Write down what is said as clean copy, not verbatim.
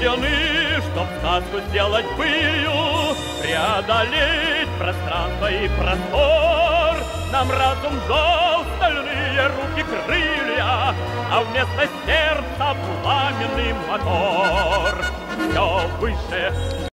рождены, чтоб сказку сделать былью, преодолеть пространство и простор. Нам разум дал стальные руки крылья, а вместо сердца пламенный мотор. Все выше,